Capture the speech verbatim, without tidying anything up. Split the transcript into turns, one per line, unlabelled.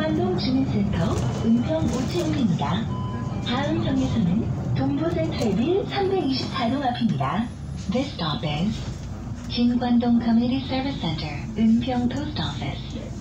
진관동 주민센터 은평 오층입니다. 다음 정류소는 동부센트레빌 삼백이십사 동 앞입니다. This stop is 진관동 Community Service Center, 은평 Post Office.